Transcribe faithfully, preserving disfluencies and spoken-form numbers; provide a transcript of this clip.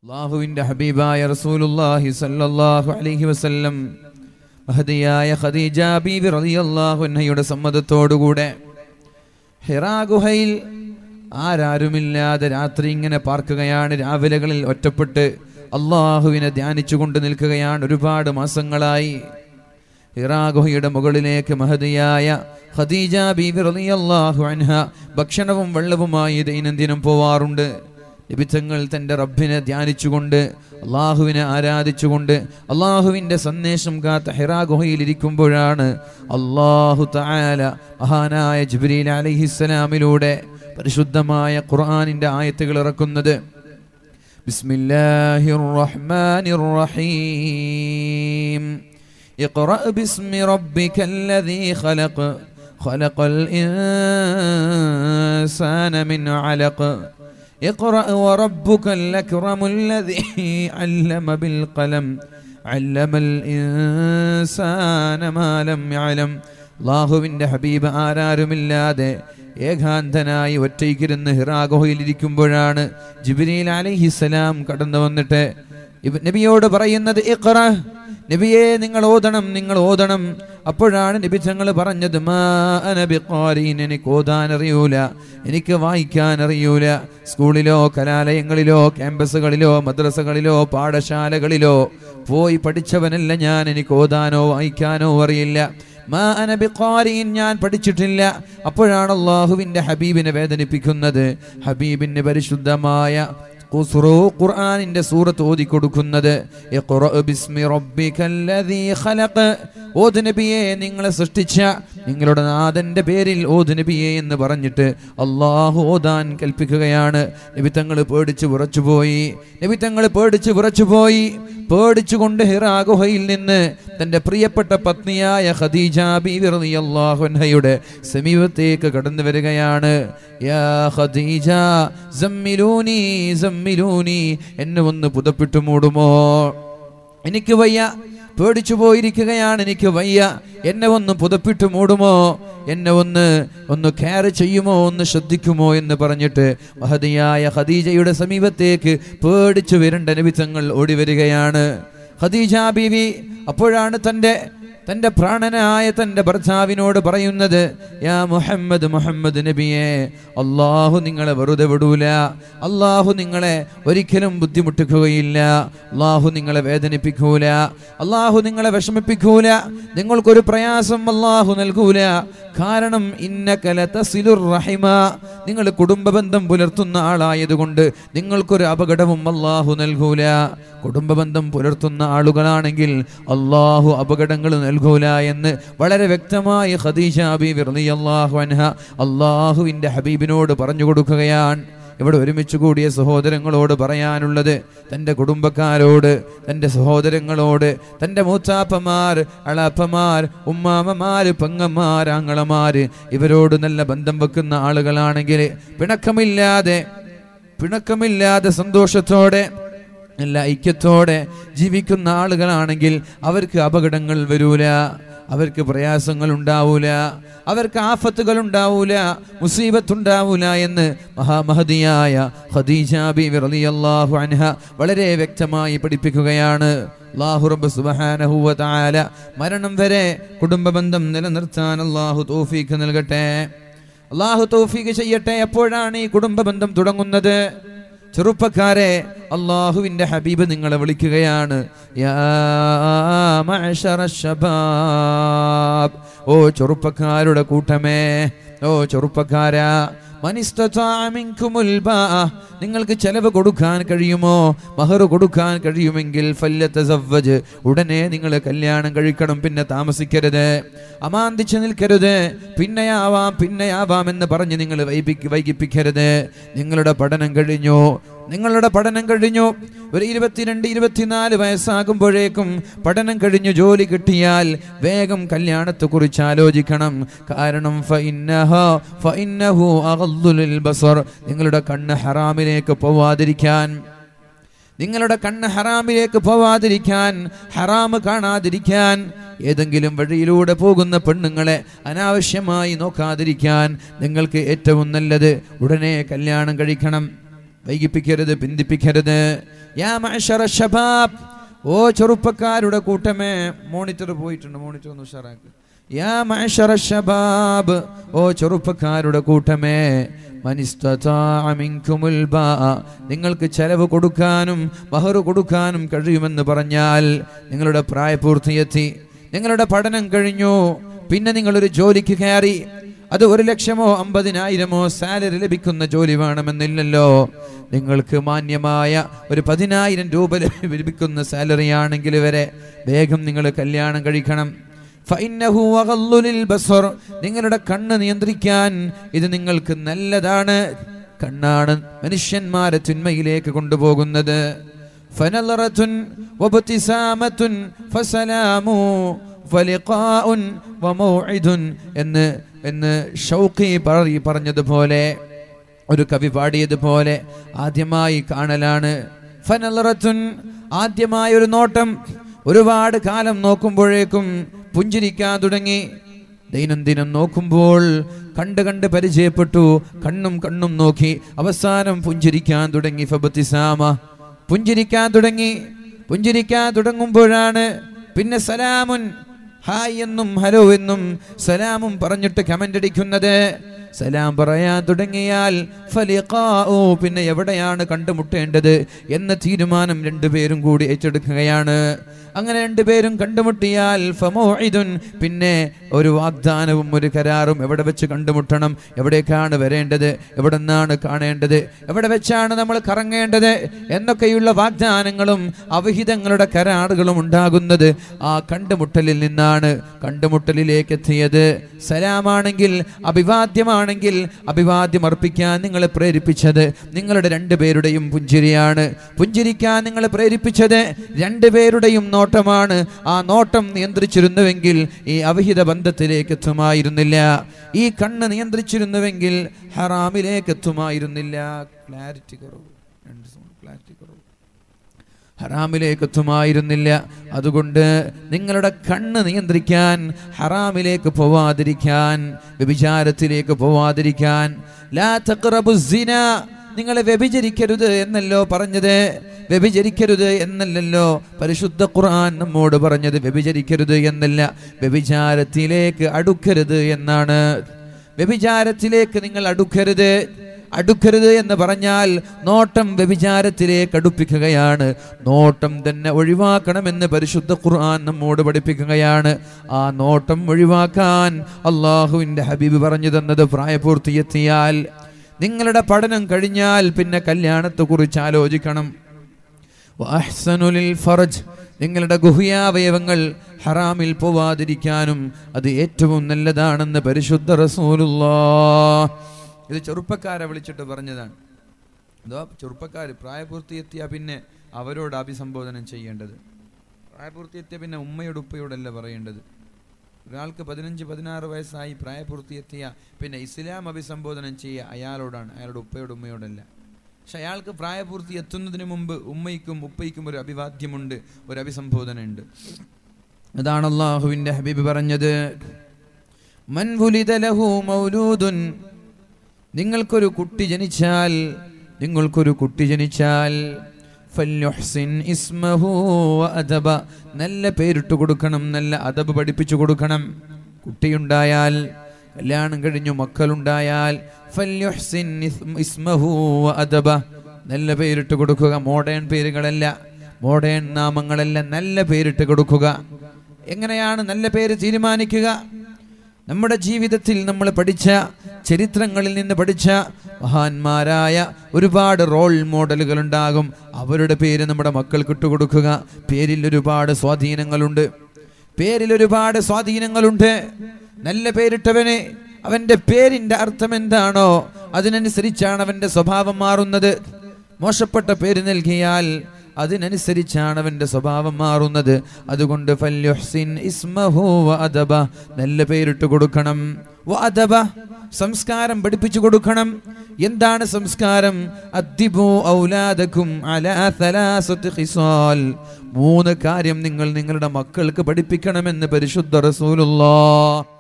അല്ലാഹുവിന്റെ ഹബീബായ റസൂലുള്ളാഹി സ്വല്ലല്ലാഹു അലൈഹി വസല്ലം മഹദിയായ ഖദീജ ബീവി റളിയല്ലാഹു അൻഹയുടെ സമ്മതത്തോടുകൂടെ ഹിറാ ഗുഹയിൽ ആരാരുമില്ലാതെ രാത്രി ഇങ്ങനെ പാർക്കുകയാണ്. രാവിലകളിൽ ഒറ്റപ്പെട്ട് അള്ളാഹുവിനെ ധ്യാനിച്ചുകൊണ്ട് നിൽക്കുകയാണ്. ഒരുപാട് മാസങ്ങളായി ഹിറാ ഗുഹയുടെ മുകളിലേക്ക് മഹദിയായ ഖദീജ ബീവി റളിയല്ലാഹു അൻഹ ഭക്ഷണവും വെള്ളവുമായി ദൈനംദിനം പോവാറുണ്ട്. നബിതങ്ങൾ തൻ്റെ റബ്ബിനെ ധ്യാനിച്ചുകൊണ്ട് അള്ളാഹുവിനെ ആരാധിച്ചുകൊണ്ട് അള്ളാഹുവിൻ്റെ സന്ദേശം കാത്ത ഹിറാ ഗുഹയിൽ ഇരിക്കുമ്പോഴാണ് അള്ളാഹു തആല മഹാനായ ജിബ്രീൽ അലൈഹിസ്സലാമിലൂടെ പരിശുദ്ധമായ ഖുർആനിൻ്റെ ആയത്തുകൾ ഇറക്കുന്നത്. ബിസ്മില്ലാഹിർ റഹ്മാനിർ റഹീം. ഇഖ്റഅ ബിസ്മി റബ്ബിക്കല്ലദീ ഖലഖ് ഖലഖൽ ഇൻസാന മിൻ അലഖ് اقرأ وربك الأكرم الذي علم بالقلم علم الإنسان ما لم يعلم. അല്ലാഹുവിൻ്റെ ഹബീബ് ആരാരുമില്ലാതെ ഏകാന്തനായി ഒറ്റയ്ക്കിരുന്ന് ഹിറാ ഗുഹയിൽ ഇരിക്കുമ്പോഴാണ് ജിബ്രീൽ അലൈഹിസ്സലാം കടന്നു വന്നിട്ട് നബിയോട് പറയുന്നത്, ഇഖ്റ, നബിയെ നിങ്ങൾ ഓതണം, നിങ്ങൾ ഓതണം. അപ്പോഴാണ് നബി തങ്ങൾ പറഞ്ഞത്, മാ അന ബിഖാരീൻ, എനിക്ക് ഓതാൻ അറിയൂല, എനിക്ക് വായിക്കാൻ അറിയൂല. സ്കൂളിലോ കലാലയങ്ങളിലോ ക്യാമ്പസുകളിലോ മദ്രസകളിലോ പാഠശാലകളിലോ പോയി പഠിച്ചവനല്ല ഞാൻ, എനിക്ക് ഓതാനോ വായിക്കാനോ അറിയില്ല. മാ അന ബിഖാരീൻ, ഞാൻ പഠിച്ചിട്ടില്ല. അപ്പോഴാണ് അല്ലാഹുവിൻ്റെ ഹബീബിനെ വേദനിപ്പിക്കുന്നത്. ഹബീബിൻ്റെ പരിശുദ്ധമായ ഖുർആനിന്റെ സൂറത്ത് ഓതി കൊടുക്കുന്നത്. ഇഖ്റഅ ബിസ്മി റബ്ബിക്കല്ലദീ ഖലഖ്, ഓത് നബിയെ നിങ്ങളെ സൃഷ്ടിച്ച നിങ്ങളുടെ നാഥന്റെ പേരിൽ ഓത് നബിയെ എന്ന് പറഞ്ഞിട്ട് അള്ളാഹു ഓതാൻ കൽപ്പിക്കുകയാണ്. നബി തങ്ങൾ പേടിച്ച് വിറച്ചുപോയി. നബി തങ്ങൾ പേടിച്ച് വിറച്ചുപോയി. പേടിച്ചുകൊണ്ട് ഹിറാ ഗുഹയിൽ നിന്ന് തൻ്റെ പ്രിയപ്പെട്ട പത്നിയായ ഖദീജ ബീവി റളിയല്ലാഹു അൻഹയുടെ സമീപത്തേക്ക് കടന്നു വരികയാണ്. യാ ഖദീജ സമ്മിലൂനി സമ്മിലൂനി, എന്നെ ഒന്ന് പുതപ്പിട്ട് മൂടുമോ, എനിക്ക് വയ്യ, പേടിച്ചു പോയിരിക്കുകയാണ്, എനിക്ക് വയ്യ, എന്നെ ഒന്ന് പുതപ്പിട്ട് മൂടുമോ, എന്നെ ഒന്ന് ഒന്ന് കെയർ ചെയ്യുമോ, ഒന്ന് ശ്രദ്ധിക്കുമോ എന്ന് പറഞ്ഞിട്ട് മഹദിയായ ഖദീജയുടെ സമീപത്തേക്ക് പേടിച്ചു വരേണ്ട നബി തങ്ങൾ ഓടി വരികയാണ്. ഖദീജ ബീവി അപ്പോഴാണ് തൻ്റെ തൻ്റെ പ്രാണനായ തൻ്റെ ഭർത്താവിനോട് പറയുന്നത്, യാ മുഹമ്മദ്, മുഹമ്മദ് നബിയെ, അള്ളാഹു നിങ്ങളെ വെറുതെ വിടൂല, അള്ളാഹു നിങ്ങളെ ഒരിക്കലും ബുദ്ധിമുട്ടിക്കുകയില്ല, അള്ളാഹു നിങ്ങളെ വേദനിപ്പിക്കൂല, അള്ളാഹു നിങ്ങളെ വിഷമിപ്പിക്കൂല, നിങ്ങൾക്കൊരു പ്രയാസം അള്ളാഹു നൽകൂല. കാരണം ഇന്നക ലതസിലുർ റഹിമ, നിങ്ങൾ കുടുംബ ബന്ധം പുലർത്തുന്ന ആളായതുകൊണ്ട് നിങ്ങൾക്കൊരു അപകടവും അള്ളാഹു നൽകൂല. കുടുംബ ബന്ധം പുലർത്തുന്ന ആളുകളാണെങ്കിൽ അള്ളാഹു അപകടങ്ങൾ നൽകൂല എന്ന് വളരെ വ്യക്തമായി ഖദീജ ബീവി റളിയല്ലാഹു അൻഹ അള്ളാഹുവിൻ്റെ ഹബീബിനോട് പറഞ്ഞു കൊടുക്കുകയാണ്. ഇവിടെ ഒരുമിച്ച് കൂടിയ സഹോദരങ്ങളോട് പറയാനുള്ളത്, തൻ്റെ കുടുംബക്കാരോട്, തൻ്റെ സഹോദരങ്ങളോട്, തൻ്റെ മൂത്താപ്പമാർ, അളാപ്പമാർ, ഉമ്മാമ്മമാർ, പെങ്ങന്മാർ, ആങ്ങളമാർ, ഇവരോട് നല്ല ബന്ധം വെക്കുന്ന ആളുകളാണെങ്കിൽ പിണക്കമില്ലാതെ പിണക്കമില്ലാതെ സന്തോഷത്തോടെ നല്ല ഐക്യത്തോടെ ജീവിക്കുന്ന ആളുകളാണെങ്കിൽ അവർക്ക് അപകടങ്ങൾ വരൂല, അവർക്ക് പ്രയാസങ്ങൾ ഉണ്ടാവൂല, അവർക്ക് ആഫത്തുകൾ ഉണ്ടാവൂല, മുസീബത്തുണ്ടാവൂല എന്ന് മഹാമഹദിയായ ഖദീജ ബീവി റളിയല്ലാഹു അൻഹ വളരെ വ്യക്തമായി പഠിപ്പിക്കുകയാണ്. അല്ലാഹു റബ്ബ് സുബ്ഹാനഹു വ തആല മരണം വരെ കുടുംബ ബന്ധം നിലനിർത്താൻ അല്ലാഹു തൗഫീഖ് നൽകട്ടെ, അല്ലാഹു തൗഫീഖ് ചെയ്യട്ടെ. എപ്പോഴാണ് ഈ കുടുംബ ബന്ധം തുടങ്ങുന്നത്? ചെറുപ്പക്കാരെ, അള്ളാഹുവിൻ്റെ ഹബീബ് നിങ്ങളെ വിളിക്കുകയാണ്. യാ മഅ്ശറ ശബാബ്, ഓ ചെറുപ്പക്കാരുടെ കൂട്ടമേ, ഓ ചെറുപ്പക്കാരാ, നിങ്ങൾക്ക് ചെലവ് കൊടുക്കാൻ കഴിയുമോ, മഹർ കൊടുക്കാൻ കഴിയുമെങ്കിൽ ഫല്യതസവ്വജ്, ഉടനെ നിങ്ങൾ കല്യാണം കഴിക്കണം, പിന്നെ താമസിക്കരുത്, അമാന്തിച്ച് നിൽക്കരുത്, പിന്നെയാവാം പിന്നെയാവാം എന്ന് പറഞ്ഞ് നിങ്ങൾ വൈകിപ്പിക്കരുത്. നിങ്ങളുടെ പഠനം കഴിഞ്ഞു, നിങ്ങളുടെ പഠനം കഴിഞ്ഞു ഒരു ഇരുപത്തിരണ്ട് ഇരുപത്തിനാല് വയസ്സാകുമ്പോഴേക്കും പഠനം കഴിഞ്ഞു ജോലി കിട്ടിയാൽ വേഗം കല്യാണത്തെ കുറിച്ച് ആലോചിക്കണം. കാരണം നിങ്ങളുടെ കണ്ണ് ഹറാമിലേക്ക് പോവാതിരിക്കാൻ, നിങ്ങളുടെ കണ്ണ് ഹറാമിലേക്ക് പോവാതിരിക്കാൻ, ഹറാമ് കാണാതിരിക്കാൻ, ഏതെങ്കിലും വഴിയിലൂടെ പോകുന്ന പെണ്ണുങ്ങളെ അനാവശ്യമായി നോക്കാതിരിക്കാൻ നിങ്ങൾക്ക് ഏറ്റവും നല്ലത് ഉടനെ കല്യാണം കഴിക്കണം. വൈകിപ്പിക്കരുത്, പിന്തിപ്പിക്കരുത്. യാ മഅ്ശറ ശബാബ്, ഓ ചെറുപ്പക്കാരുടെ കൂട്ടമേ. മോണിറ്റർ പോയിട്ടുണ്ട്, മോണിറ്റർ ഒന്ന് ഉഷാറാക്ക്. യാ മഅ്ശറ ശബാബ്, ഓ ചെറുപ്പക്കാരുടെ കൂട്ടമേ. മനിസ്തതാഅ മിൻകുമുൽ ബാഅ, നിങ്ങൾക്ക് ചെലവ് കൊടുക്കാനും മഹർ കൊടുക്കാനും കഴിയുമെന്ന് പറഞ്ഞാൽ നിങ്ങളുടെ പ്രായപൂർത്തിയെത്തി, നിങ്ങളുടെ പഠനം കഴിഞ്ഞു, പിന്നെ നിങ്ങളൊരു ജോലിക്ക് കയറി. അത് ഒരു ലക്ഷമോ അമ്പതിനായിരമോ സാലറി ലഭിക്കുന്ന ജോലി വേണമെന്നില്ലല്ലോ. നിങ്ങൾക്ക് മാന്യമായ ഒരു പതിനായിരം രൂപ ലഭിക്കുന്ന സാലറി ആണെങ്കിൽ വരെ വേഗം നിങ്ങൾ കല്യാണം കഴിക്കണം. ഫഇന്നഹു അഗല്ലു ലിൽ ബസർ, നിങ്ങളുടെ കണ്ണ് നിയന്ത്രിക്കാൻ ഇത് നിങ്ങൾക്ക് നല്ലതാണ്. കണ്ണാണ് മനുഷ്യന്മാരെ തിന്മയിലേക്ക് കൊണ്ടുപോകുന്നത്. ഫനളറതുൻ വബ്തിസാമതുൻ ഫസലാമു ഫലിഖാഉൻ വമൗഇദുൻ എന്ന് എന്ന് ഷൗഖി പറഞ്ഞതുപോലെ, ഒരു കവി പാടിയതുപോലെ, ആദ്യമായി കാണലാണ്. ഫനളറതുൻ, ആദ്യമായ ഒരു നോട്ടം. ഒരുപാട് കാലം നോക്കുമ്പോഴേക്കും പുഞ്ചിരിക്കാൻ തുടങ്ങി. ദൈനംദിനം നോക്കുമ്പോൾ കണ്ട് കണ്ട് പരിചയപ്പെട്ടു, കണ്ണും കണ്ണും നോക്കി, അവസാനം പുഞ്ചിരിക്കാൻ തുടങ്ങി. ഫബ്തിസാമ, പുഞ്ചിരിക്കാൻ തുടങ്ങി. പുഞ്ചിരിക്കാൻ തുടങ്ങുമ്പോഴാണ് പിന്നെ സലാമുൻ, ഹായ് എന്നും ഹലോ എന്നും സലാമും പറഞ്ഞിട്ട് കമന്റ് അടിക്കുന്നത്. സലാം പറയാൻ തുടങ്ങിയാൽ ഫലിഖാഉ, പിന്നെ എവിടെയാണ് കണ്ടുമുട്ടേണ്ടത് എന്ന തീരുമാനം രണ്ടുപേരും കൂടി ഏറ്റെടുക്കുകയാണ്. അങ്ങനെ രണ്ടുപേരും കണ്ടുമുട്ടിയാൽ ഫമൗഇദുൻ, പിന്നെ ഒരു വാഗ്ദാനവും ഒരു കരാറും. എവിടെ വെച്ച് കണ്ടുമുട്ടണം, എവിടേക്കാണ് വരേണ്ടത്, എവിടെ നിന്നാണ് കാണേണ്ടത്, എവിടെ വെച്ചാണ് നമ്മൾ കറങ്ങേണ്ടത് എന്നൊക്കെയുള്ള വാഗ്ദാനങ്ങളും അവിഹിതങ്ങളുടെ കരാറുകളും ഉണ്ടാകുന്നത് ആ കണ്ടുമുട്ടലിൽ നിന്നാണ്. കണ്ടുമുട്ടലിലേക്ക് എത്തിയത് സലാമാണെങ്കിൽ, അഭിവാദ്യമാണെങ്കിൽ അഭിവാദ്യം അർപ്പിക്കാൻ നിങ്ങളെ പ്രേരിപ്പിച്ചത് നിങ്ങളുടെ രണ്ടുപേരുടെയും പുഞ്ചിരിയാണ്. പുഞ്ചിരിക്കാൻ നിങ്ങളെ പ്രേരിപ്പിച്ചത് രണ്ടുപേരുടെയും നോട്ടമാണ്. ആ നോട്ടം നിയന്ത്രിച്ചിരുന്നുവെങ്കിൽ ഈ അവിഹിത ബന്ധത്തിലേക്ക് എത്തുമായിരുന്നില്ല. ഈ കണ്ണ് നിയന്ത്രിച്ചിരുന്നുവെങ്കിൽ ഹറാമിലേക്ക് എത്തുമായിരുന്നില്ല. ക്ലാരിറ്റി കുറവ്, ക്ലാരിറ്റി കുറവ് ഹറാമിലേക്ക് എത്തുമായിരുന്നില്ല. അതുകൊണ്ട് നിങ്ങളുടെ കണ്ണ് നിയന്ത്രിക്കാൻ, ഹറാമിലേക്ക് പോവാതിരിക്കാൻ, വ്യഭിചാരത്തിലേക്ക് പോവാതിരിക്കാൻ. ലാ തഖ്റബുസ് സിന, നിങ്ങൾ വ്യഭിചരിക്കരുത് എന്നല്ലോ പറഞ്ഞത്. വ്യഭിചരിക്കരുത് എന്നല്ലല്ലോ പരിശുദ്ധ ഖുർആൻ നമ്മോട് പറഞ്ഞത്. വ്യഭിചരിക്കരുത് എന്നല്ല, വ്യഭിചാരത്തിലേക്ക് അടുക്കരുത് എന്നാണ്. വ്യഭിചാരത്തിലേക്ക് നിങ്ങൾ അടുക്കരുത്. അടുക്കരുത് എന്ന് പറഞ്ഞാൽ നോട്ടം വ്യഭിചാരത്തിലേക്ക് അടുപ്പിക്കുകയാണ്. നോട്ടം തന്നെ ഒഴിവാക്കണമെന്ന് പരിശുദ്ധ ഖുർആൻ നമ്മോട് പഠിപ്പിക്കുകയാണ്. ആ നോട്ടം ഒഴിവാക്കാൻ അള്ളാഹുവിൻ്റെ ഹബീബ് പറഞ്ഞു തന്നത് പ്രായപൂർത്തിയെത്തിയാൽ, നിങ്ങളുടെ പഠനം കഴിഞ്ഞാൽ പിന്നെ കല്യാണത്തെ കുറിച്ച് ആലോചിക്കണം. വഅഹ്സനുൽ ഫർജ്, നിങ്ങളുടെ ഗുഹ്യാവയവങ്ങൾ ഹറാമിൽ പോവാതിരിക്കാനും അത് ഏറ്റവും നല്ലതാണെന്ന് പരിശുദ്ധ റസൂലുള്ളാഹ്. ഇത് ചെറുപ്പക്കാരെ വിളിച്ചിട്ട് പറഞ്ഞതാണ്. അതോ ചെറുപ്പക്കാർ പ്രായപൂർത്തിയെത്തിയാൽ പിന്നെ അവരോട് അഭിസംബോധനം ചെയ്യേണ്ടത്. പ്രായപൂർത്തിയെത്തിയ പിന്നെ ഉമ്മയോട് ഉപ്പയോടല്ല പറയേണ്ടത്. ഒരാൾക്ക് പതിനഞ്ച് പതിനാറ് വയസ്സായി പ്രായപൂർത്തിയെത്തിയ പിന്നെ ഇസ്ലാം അഭിസംബോധനം ചെയ്യുക അയാളോടാണ്, അയാളുടെ ഉപ്പയോട് ഉമ്മയോടല്ല. പക്ഷെ അയാൾക്ക് പ്രായപൂർത്തി എത്തുന്നതിന് മുമ്പ് ഉമ്മയ്ക്കും ഉപ്പയ്ക്കും ഒരു അഭിവാദ്യമുണ്ട്, ഒരു അഭിസംബോധന ഉണ്ട്. അതാണ് അല്ലാഹുവിൻ്റെ ഹബീബ് പറഞ്ഞത്. മൻ വുലിദ ലഹു മൗലൂദുൻ, നിങ്ങൾക്കൊരു കുട്ടി ജനിച്ചാൽ നിങ്ങൾക്കൊരു കുട്ടി ജനിച്ചാൽ ഫല്യുഹ്സിൻ ഇസ്മഹു വഅദബ, നല്ല പേരിട്ട് കൊടുക്കണം, നല്ല അദബ് പഠിപ്പിച്ചു കൊടുക്കണം. കുട്ടിയുണ്ടായാൽ, കല്യാണം കഴിഞ്ഞു മക്കളുണ്ടായാൽ ഫല്യുഹ്സിൻ ഇസ്മഹു വഅദബ, നല്ല പേരിട്ട് കൊടുക്കുക. മോഡേൺ പേരുകളല്ല, മോഡേൺ നാമങ്ങളല്ല, നല്ല പേരിട്ട് കൊടുക്കുക. എങ്ങനെയാണ് നല്ല പേര് തീരുമാനിക്കുക? നമ്മുടെ ജീവിതത്തിൽ നമ്മൾ പഠിച്ച ചരിത്രങ്ങളിൽ നിന്ന് പഠിച്ച മഹാന്മാരായ ഒരുപാട് റോൾ മോഡലുകൾ ഉണ്ടാകും. അവരുടെ പേര് നമ്മുടെ മക്കൾക്ക് ഇട്ടുകൊടുക്കുക. പേരിൽ ഒരുപാട് സ്വാധീനങ്ങളുണ്ട്, പേരിൽ ഒരുപാട് സ്വാധീനങ്ങളുണ്ട്. നല്ല പേരിട്ടവന് അവൻ്റെ പേരിൻ്റെ അർത്ഥം എന്താണോ അതിനനുസരിച്ചാണ് അവൻ്റെ സ്വഭാവം മാറുന്നത്. മോശപ്പെട്ട പേര് നൽകിയാൽ അതിനനുസരിച്ചാണ് അവൻ്റെ സ്വഭാവം മാറുന്നത്. അതുകൊണ്ട് ഫല്യുഹ്സിൻ ഇസ്മഹു വഅദബ, നല്ല പേരിട്ട് കൊടുക്കണം. വഅദബ, സംസ്കാരം പഠിപ്പിച്ചു കൊടുക്കണം. എന്താണ് സംസ്കാരം? അദ്ദിബു ഔലാദകും അലാ സലാസത്തി ഖിസാൽ, മൂന്ന് കാര്യം നിങ്ങൾ നിങ്ങളുടെ മക്കൾക്ക് പഠിപ്പിക്കണമെന്ന് പരിശുദ്ധ റസൂലുള്ളാഹ്.